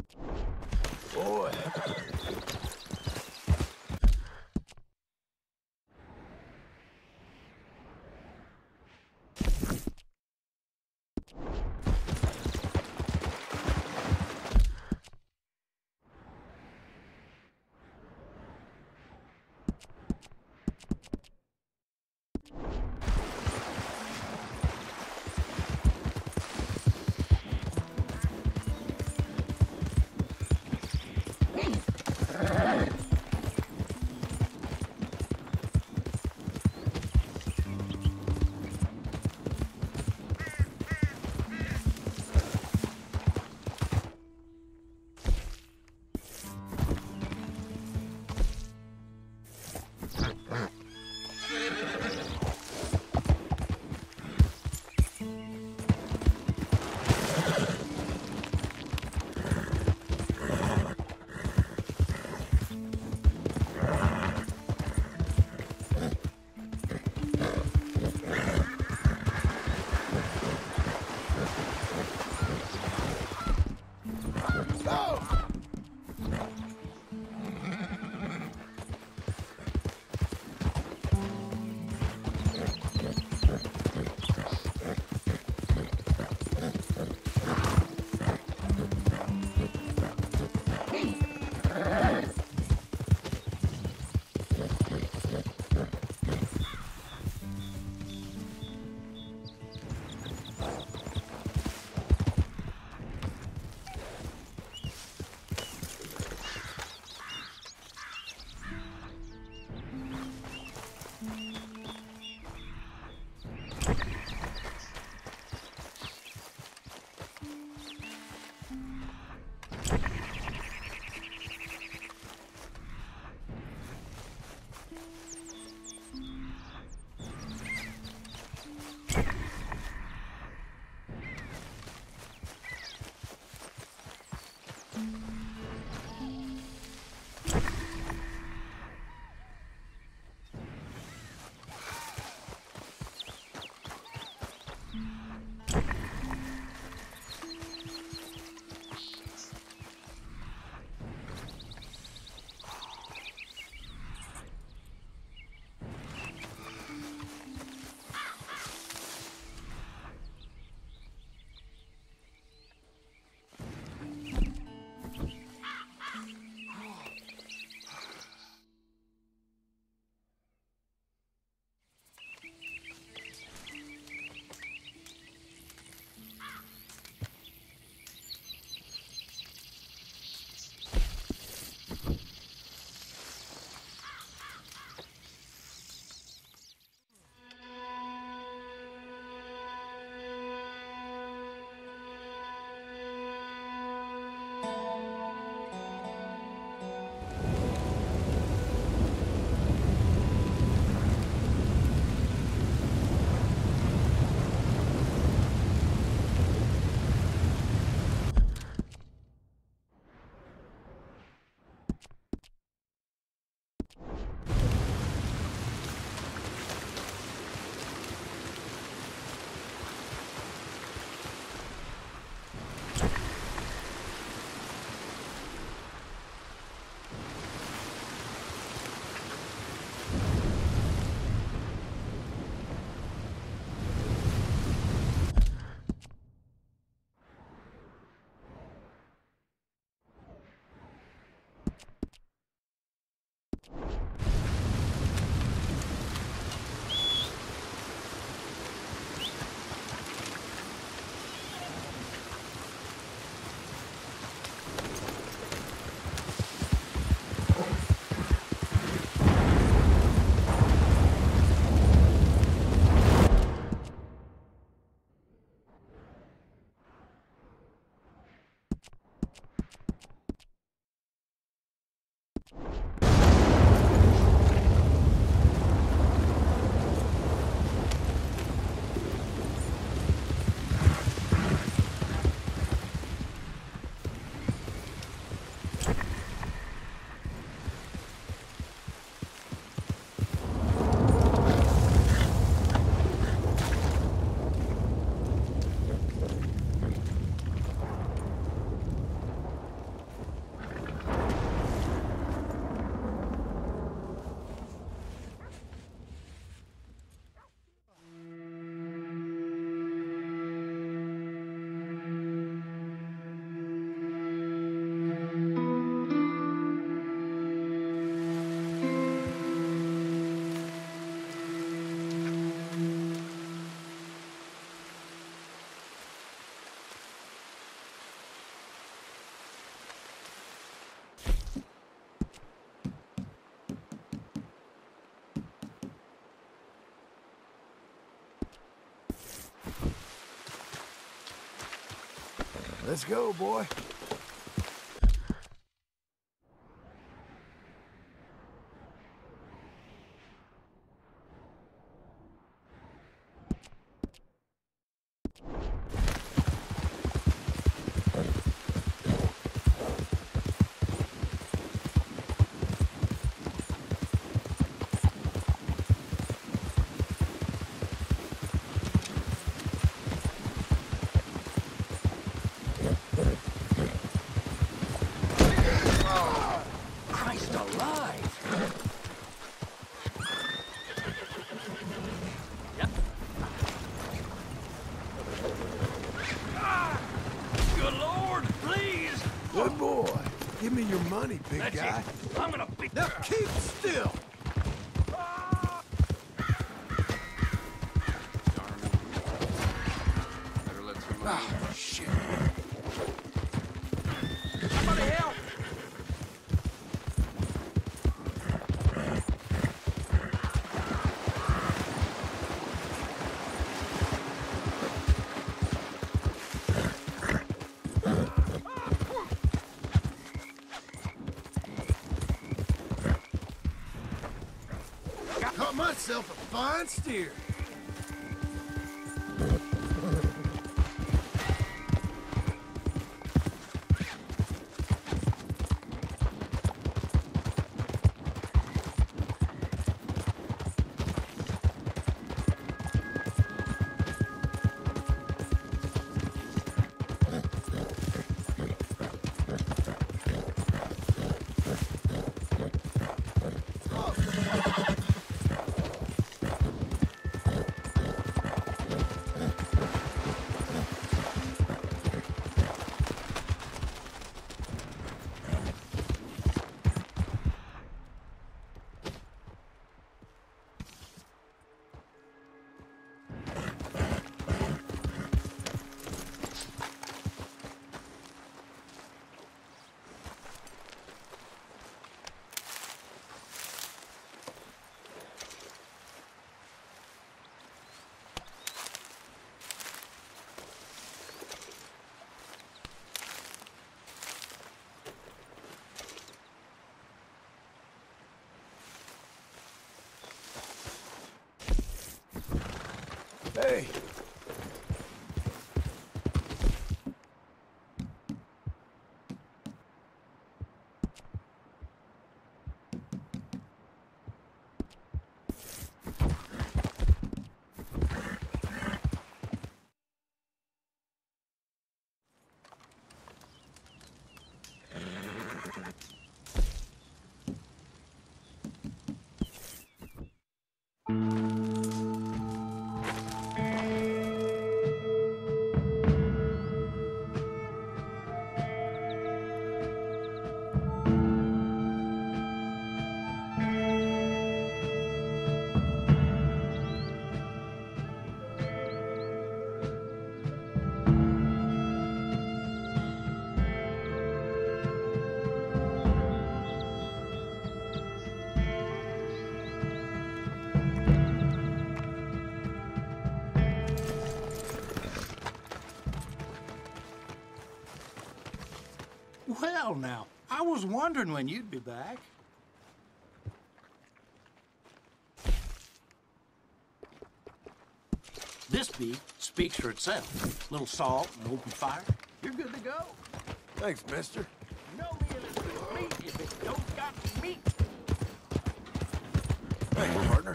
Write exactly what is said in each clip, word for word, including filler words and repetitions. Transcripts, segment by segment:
Boy. Let's go, boy. Christ alive! Yep. Ah! Good Lord, please! Good boy. Give me your money, big That's guy. it. I'm gonna beat Now keep still. Darn it. Better let somebody Ah, shit. Somebody help! Caught myself a fine steer. Hey. Well, now, I was wondering when you'd be back. This beef speaks for itself. Little salt and open fire. You're good to go. Thanks, mister. No meal is complete if it don't got meat. Thanks, partner.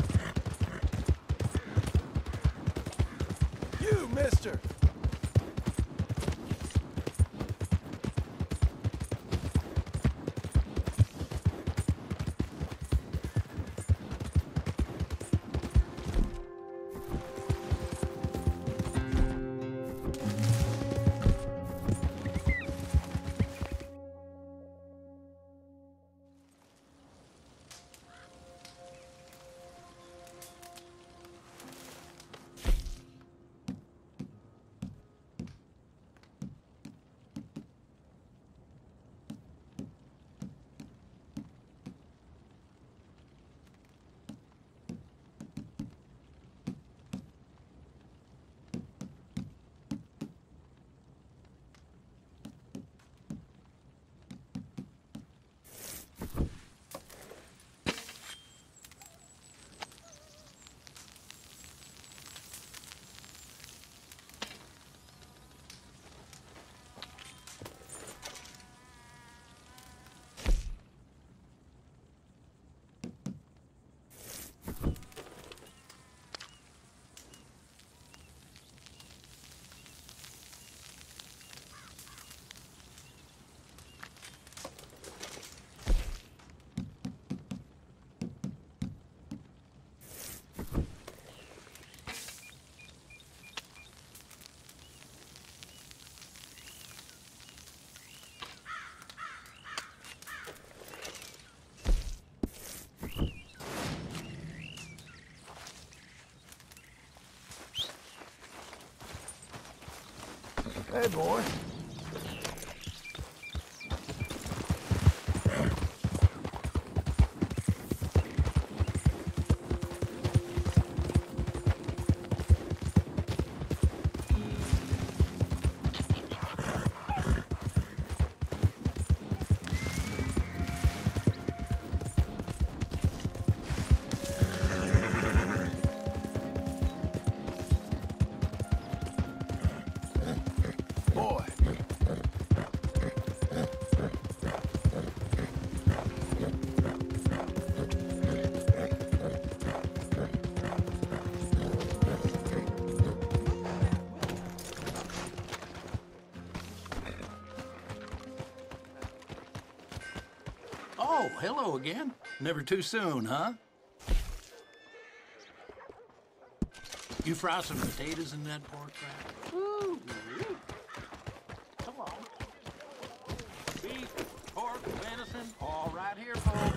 You, mister. Hey, boy. Boy. Oh, hello again. Never too soon, huh? You fry some potatoes in that pork fat? Ooh, ooh. Come on. Beef, pork, venison, all right here, folks.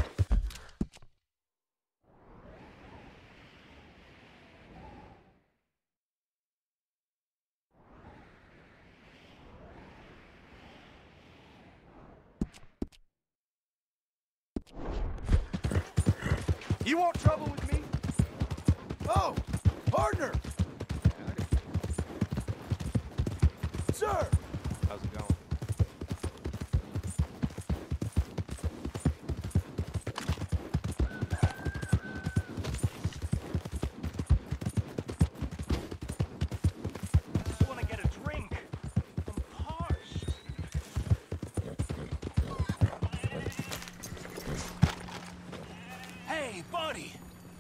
You want trouble with me? Oh, partner! Sir! How's it going? I want to get a drink. I'm parched. Hey, buddy.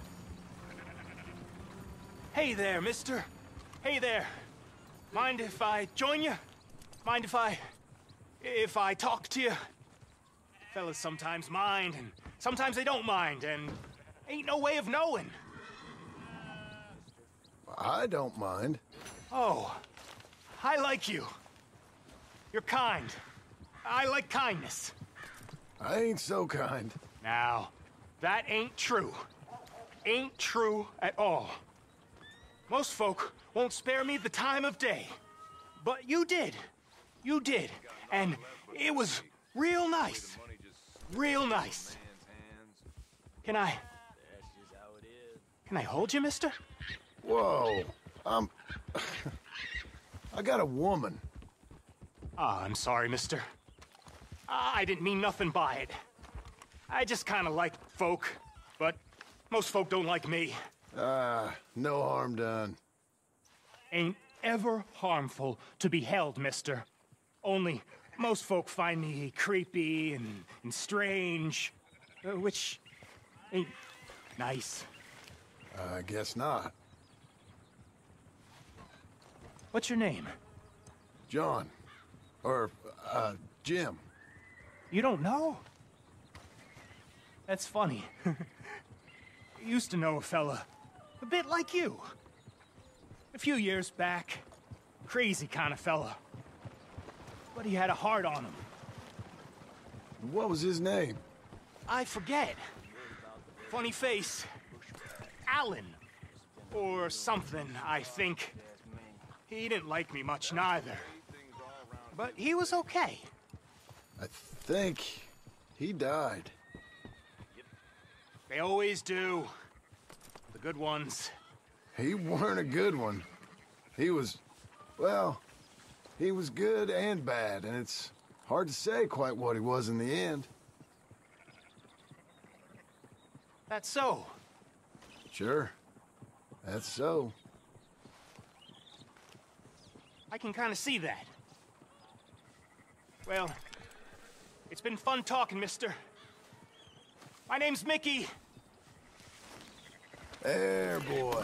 Hey there, mister. Hey there. Mind if I join you? Mind if I... if I talk to you? Fellas sometimes mind, and sometimes they don't mind, and ain't no way of knowing. I don't mind. Oh, I like you. You're kind. I like kindness. I ain't so kind. Now, that ain't true. Ain't true at all. Most folk won't spare me the time of day. But you did. You did. And it was real nice. Real nice. Can I... Can I hold you, mister? Whoa. I'm... I got a woman. Ah, I'm sorry, mister. I didn't mean nothing by it. I just kind of like folk, but most folk don't like me. Ah, no harm done. Ain't ever harmful to be held, mister. Only most folk find me creepy and, and strange, uh, which ain't nice. I guess not. What's your name? John. Or, uh, Jim. You don't know? That's funny. Used to know a fella a bit like you. A few years back. Crazy kind of fella. But he had a heart on him. What was his name? I forget. Funny face. Alan. Or something, I think. He didn't like me much neither. But he was okay. I think he died. They always do. The good ones. He weren't a good one. He was, well, he was good and bad, and it's hard to say quite what he was in the end. That's so. Sure. That's so. I can kind of see that. Well, it's been fun talking, mister. My name's Mickey. There, boy.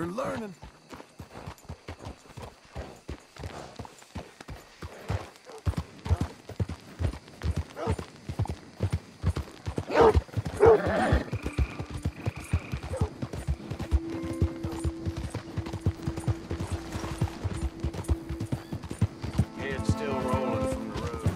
You're learning. Head still rolling from the road.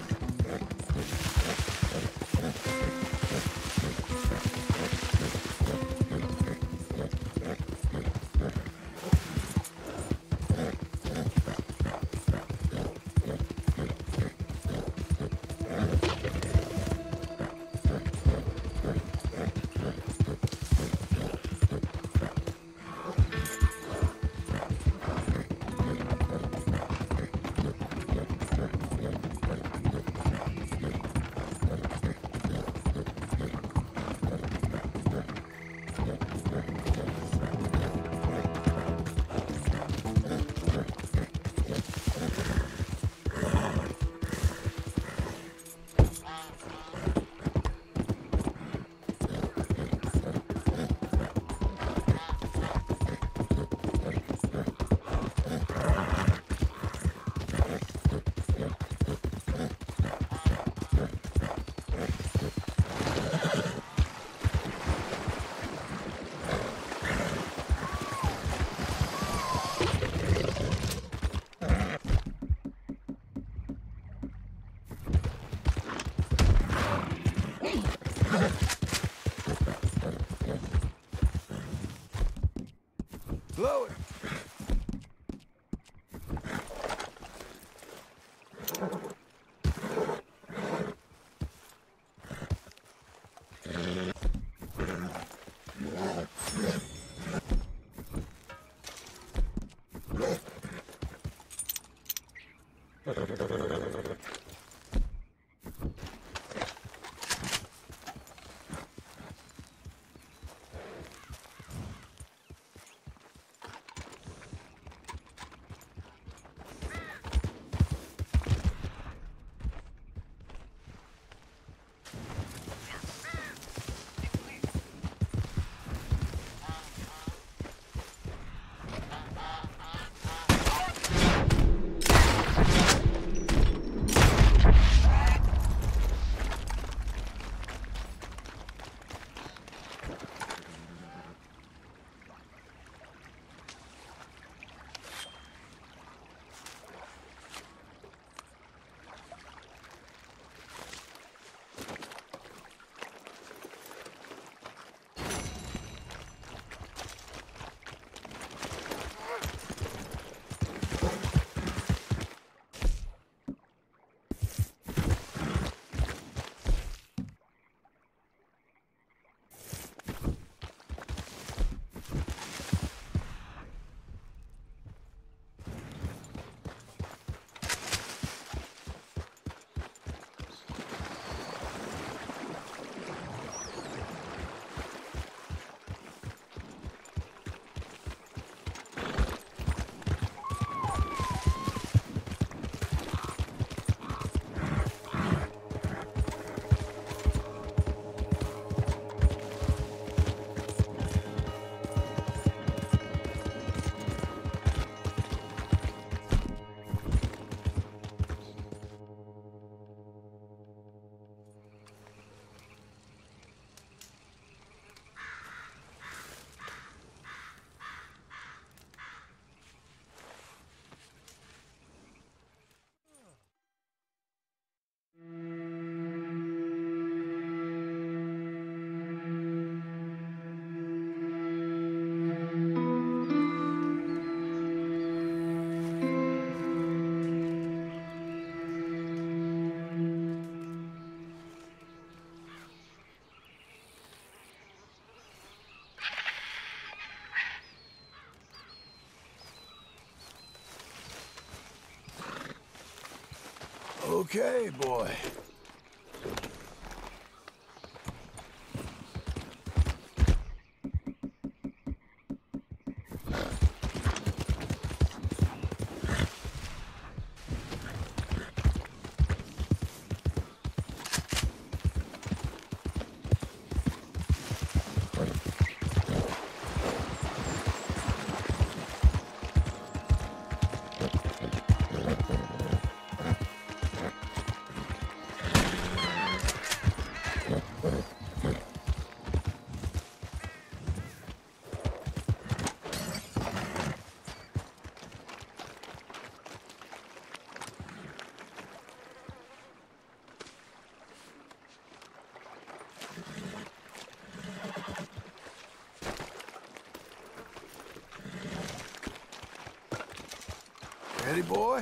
Blow it. Okay, boy. Ready, boy?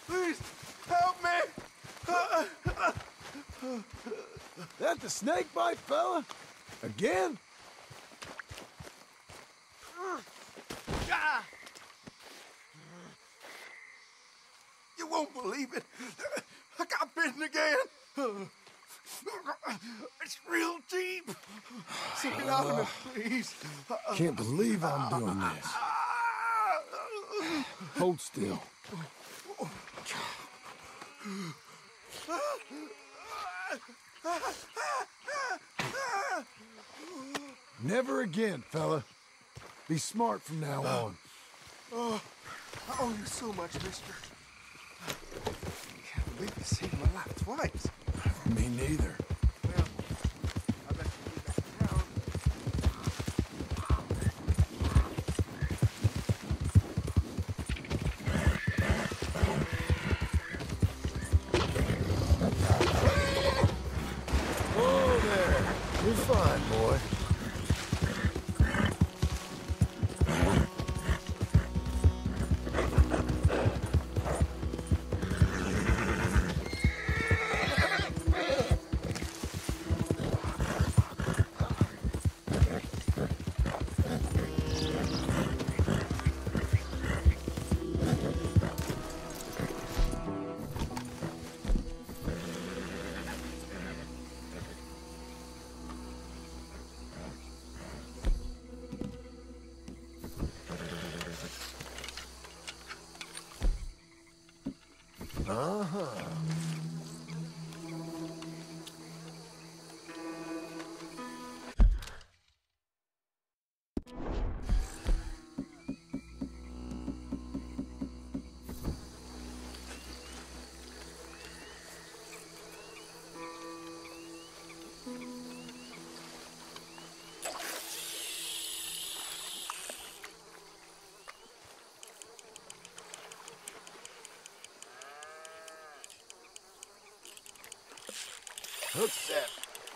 Please, help me! That the snake bite, fella? Again? You won't believe it. I got bitten again. It's real deep. Suck it out of me, please. Can't believe I'm doing this. Hold still. Never again, fella. Be smart from now on. Oh, I owe you so much, mister. I can't believe you saved my life twice. Me neither. Well, I bet you be back around. Oh, there. You're fine, boy. Uh-huh. Hook set.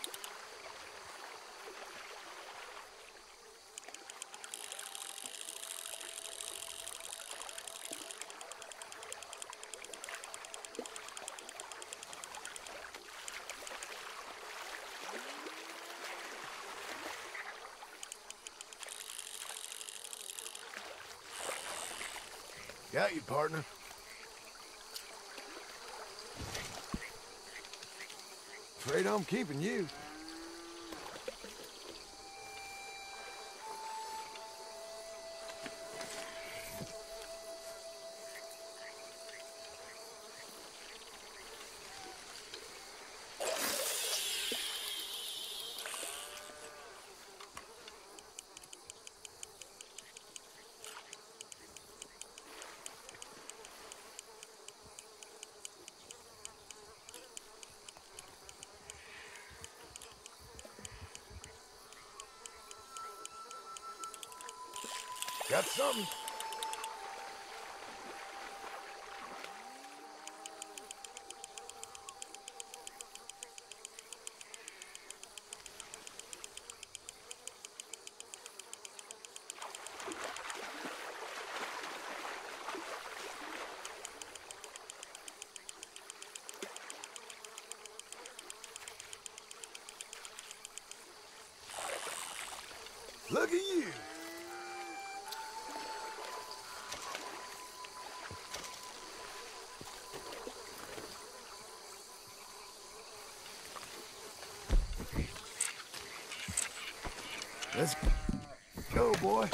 Got you, partner. Afraid I'm keeping you. Got something. Look at you. Let's go, boy.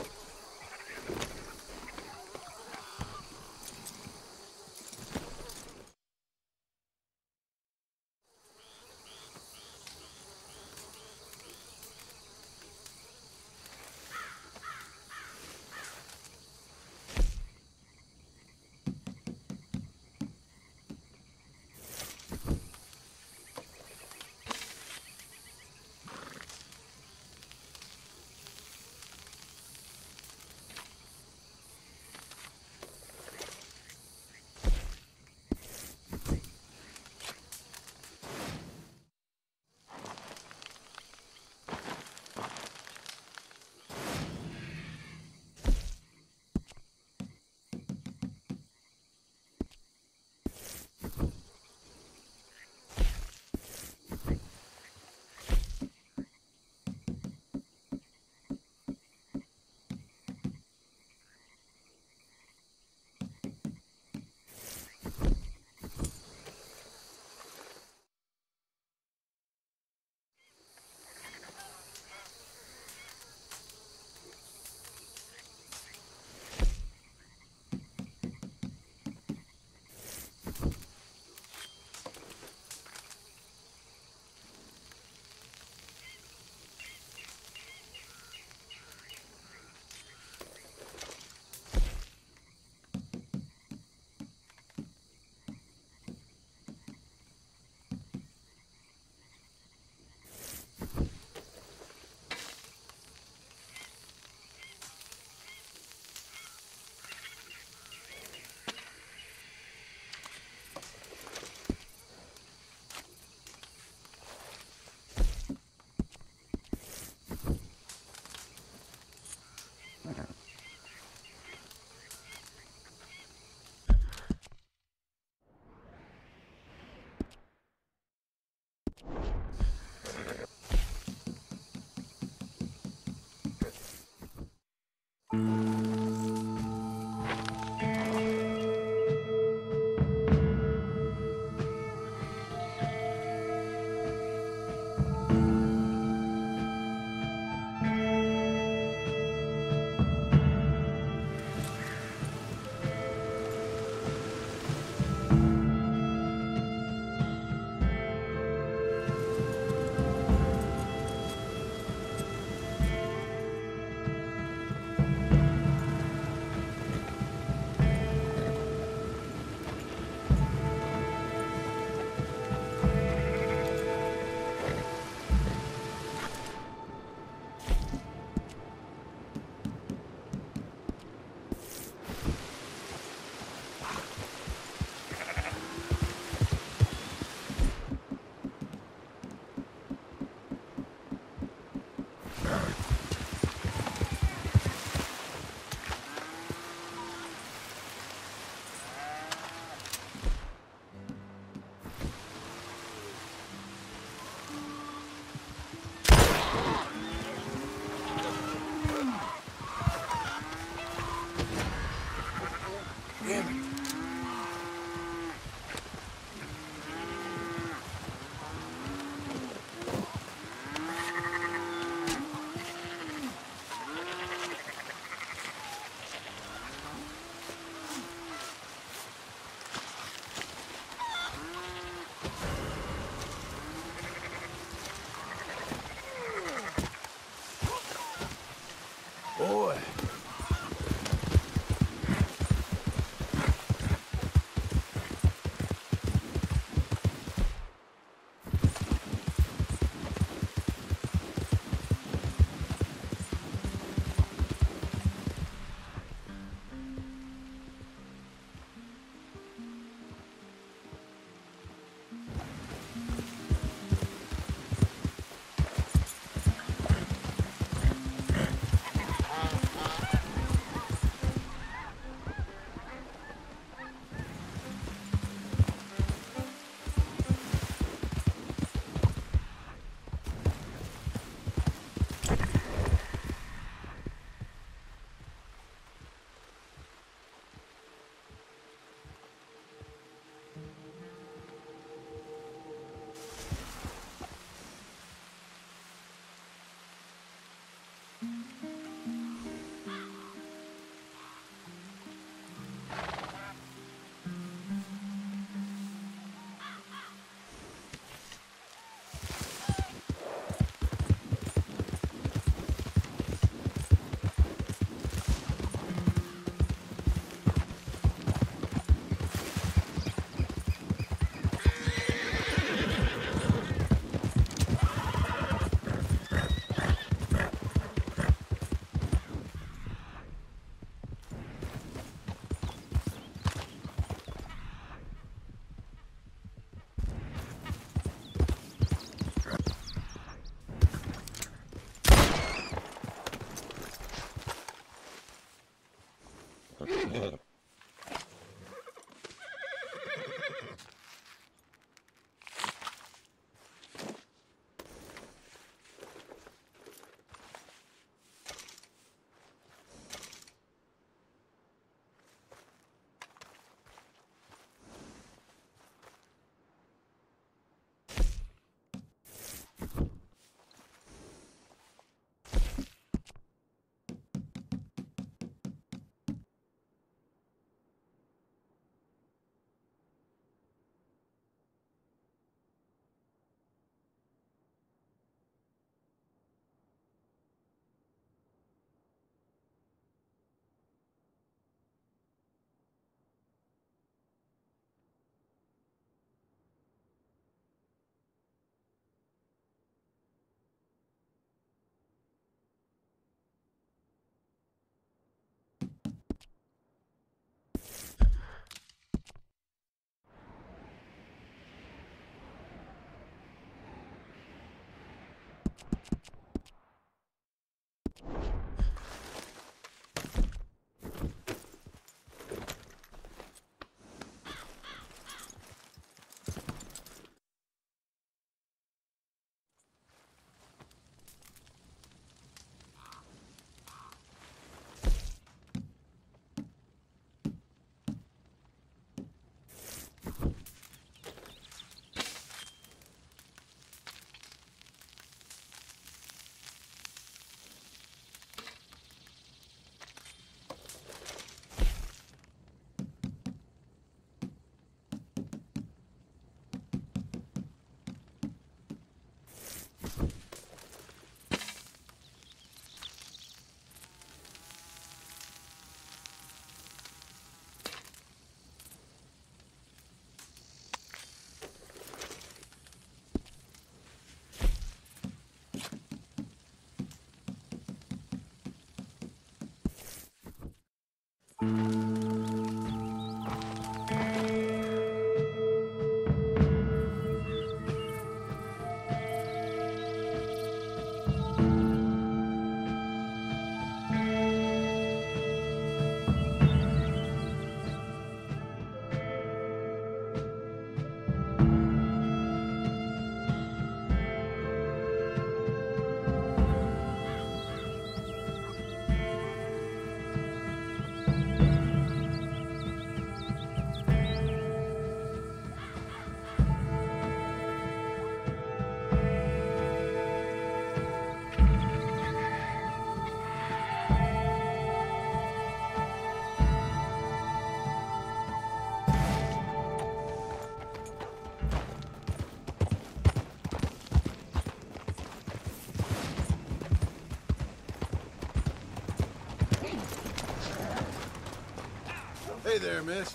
Hey there, miss.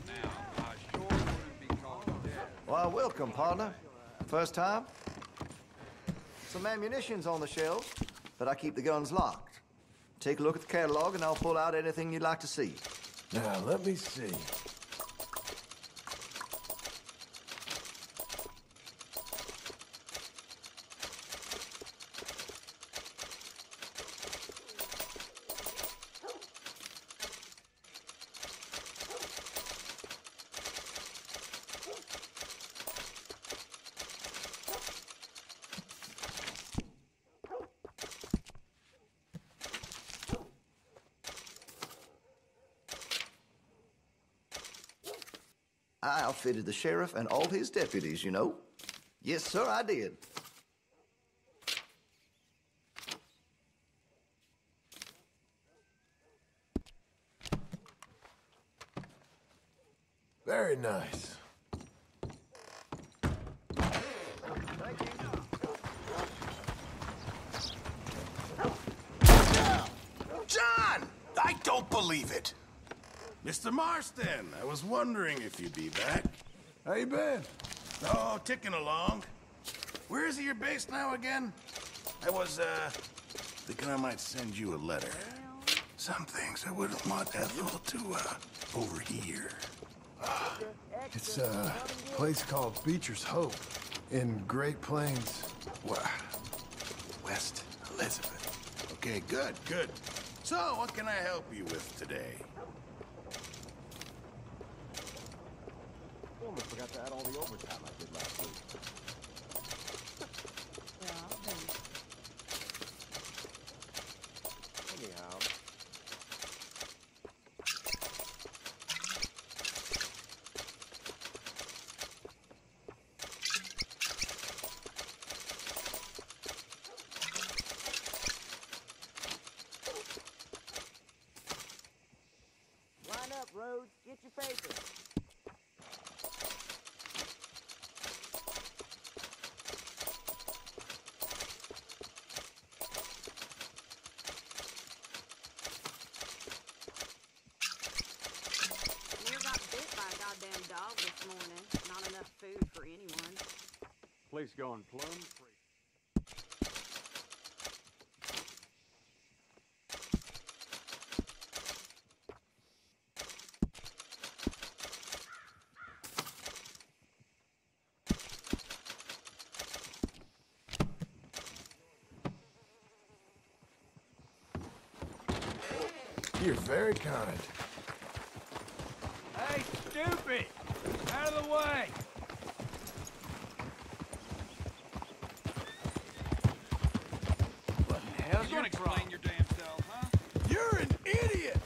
Why, welcome, partner. First time? Some ammunition's on the shelves, but I keep the guns locked. Take a look at the catalog, and I'll pull out anything you'd like to see. Now, let me see. I outfitted the sheriff and all his deputies, you know. Yes, sir, I did. Very nice. John! I don't believe it. Mister Marston, I was wondering if you'd be back. How you been? Oh, ticking along. Where is your base now again? I was, uh, thinking I might send you a letter. Some things I wouldn't want Ethel to, uh, overhear. It's a place called Beecher's Hope in Great Plains. What? West Elizabeth. Okay, good, good. So, what can I help you with today? Almost forgot to add all the overtime I did last week. Anyhow. Line up, Rhodes. Get your papers. Goddamn dog this morning. Not enough food for anyone. Place going plumb free. You're very kind. Hey, stupid! Out of the way! What the hell's your explain your damn self, huh? You're an idiot!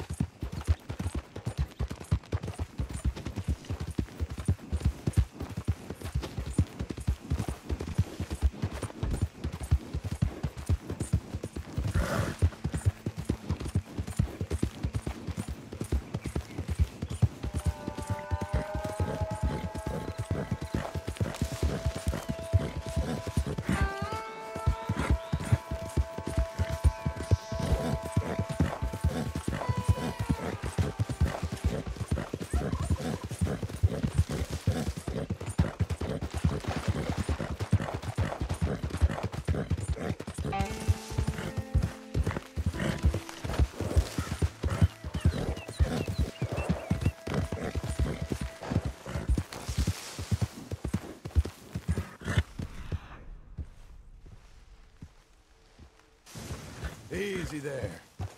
Easy there.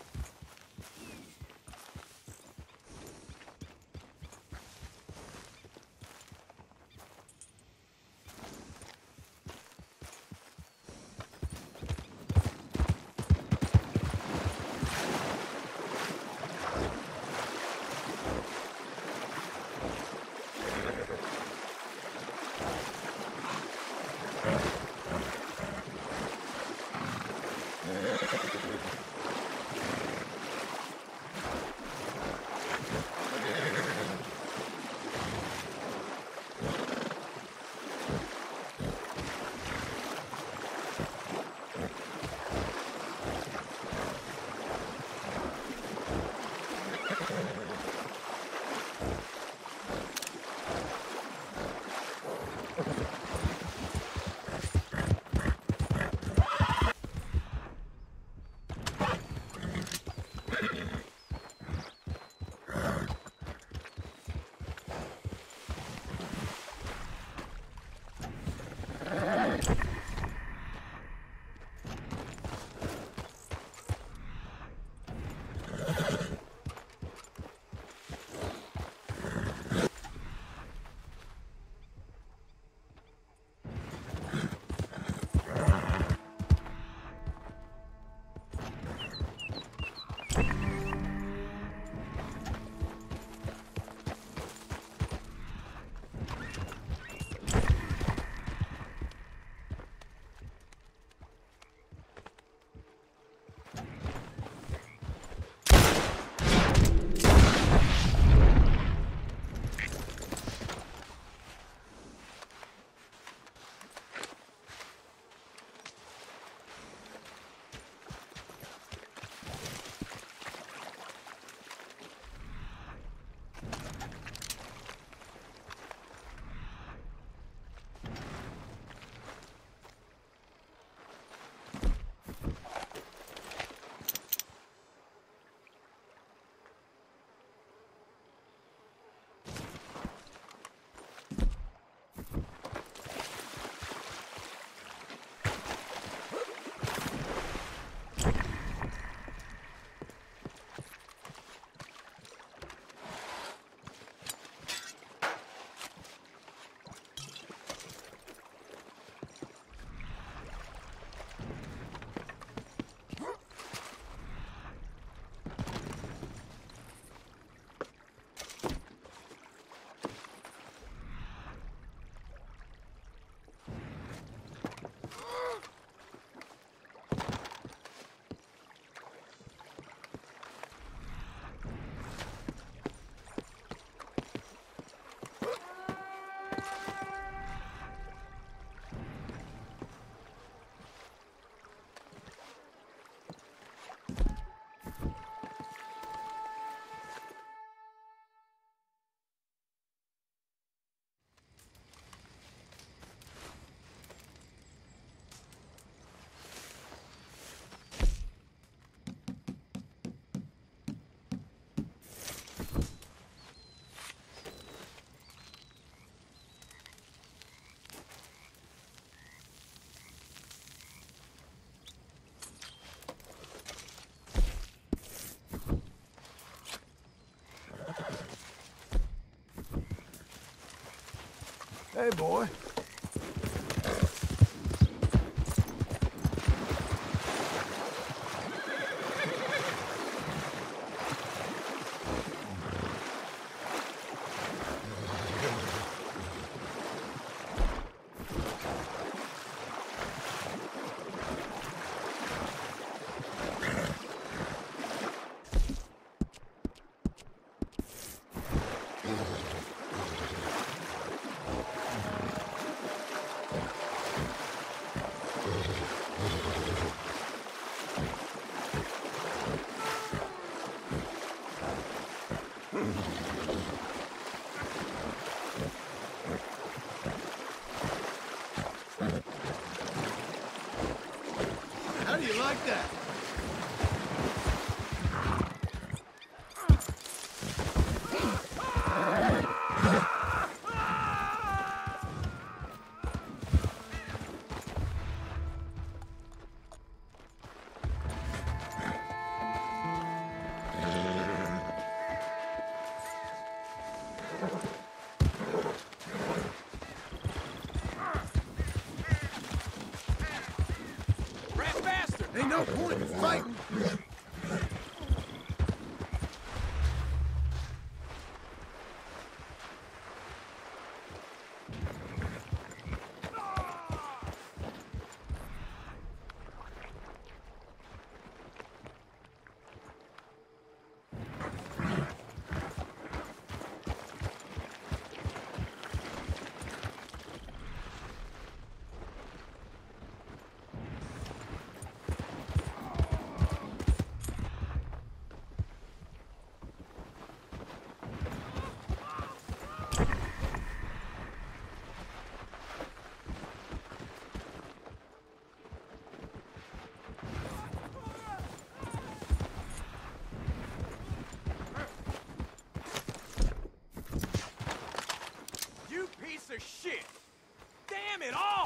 Hey, boy. no point in fighting. You piece of shit! Damn it all!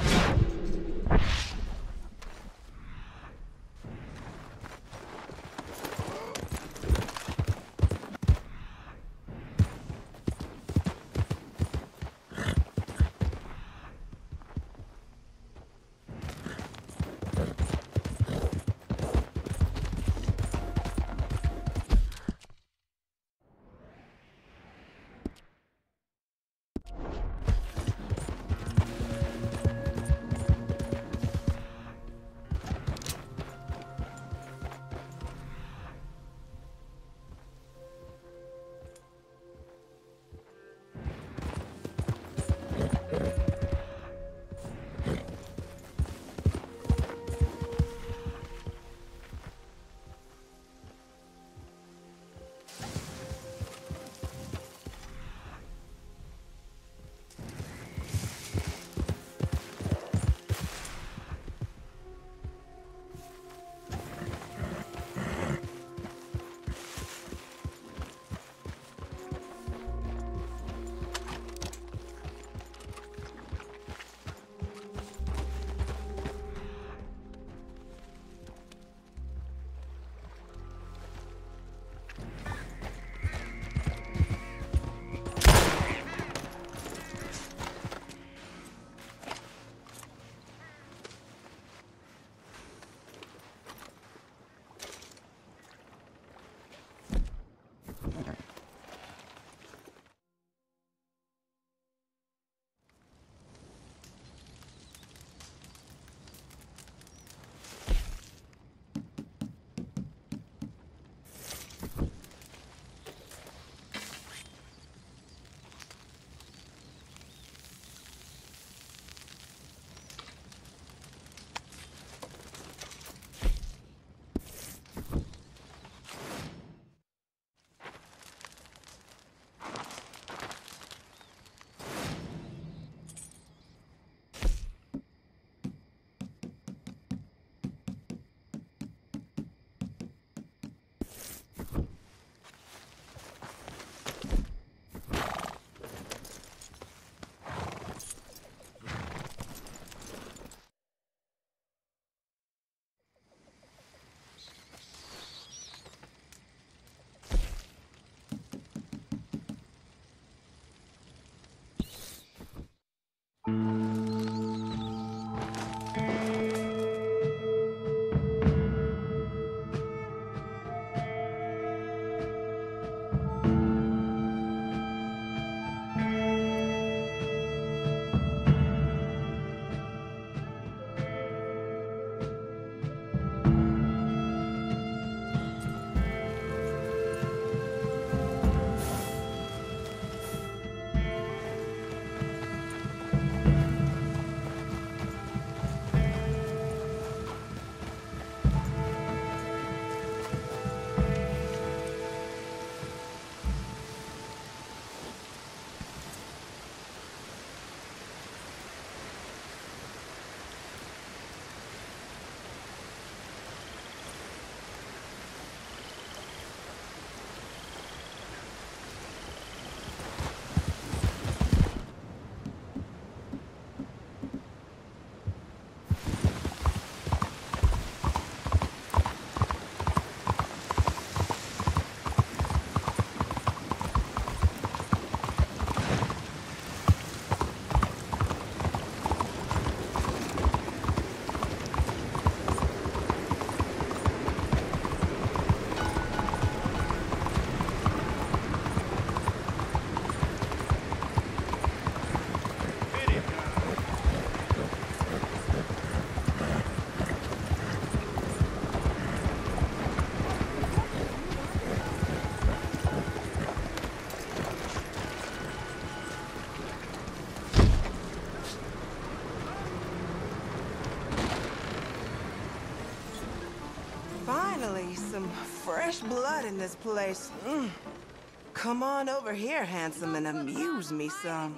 some fresh blood in this place. Mm. Come on over here, handsome, and amuse me some.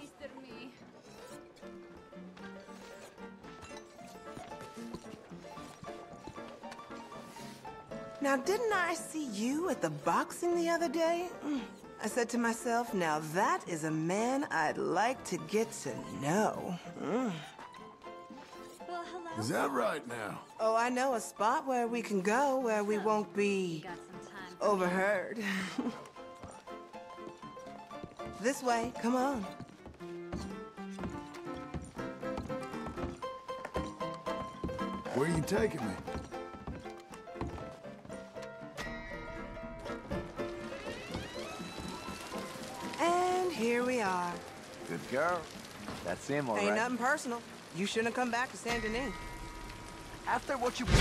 Now, didn't I see you at the boxing the other day? Mm. I said to myself, now that is a man I'd like to get to know. Mm. Well, hello. Is that right now? Oh, I know a spot where we can go where we won't be Got some time. overheard. This way, come on. Where are you taking me? And here we are. Good girl. That's him, all Ain't right. nothing personal. You shouldn't have come back to Saint Denis. After what you...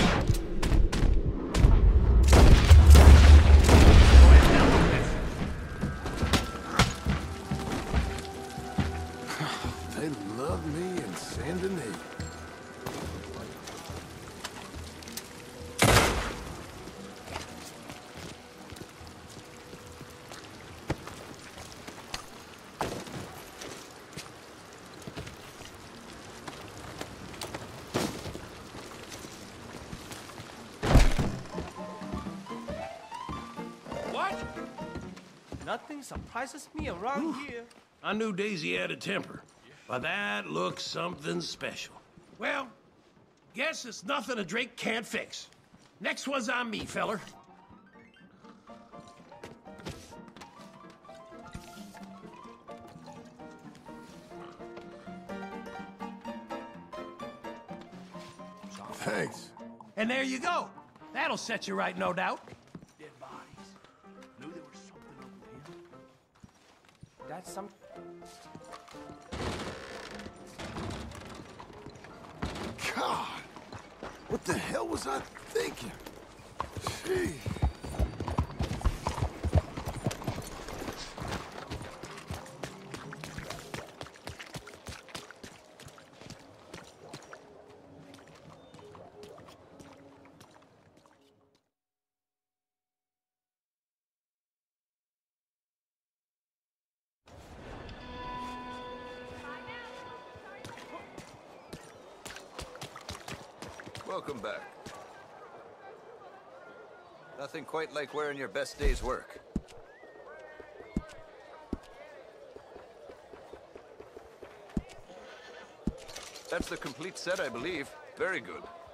They love me in Saint Denis. Nothing surprises me around here. I knew Daisy had a temper, but that looks something special. Well, guess it's nothing a Drake can't fix. Next one's on me, feller. Thanks. And there you go. That'll set you right, no doubt. Dead bodies. Knew there was something over here. That's some... God! What the hell was I thinking? Gee. Welcome back. Nothing quite like wearing your best day's work. That's the complete set, I believe. Very good.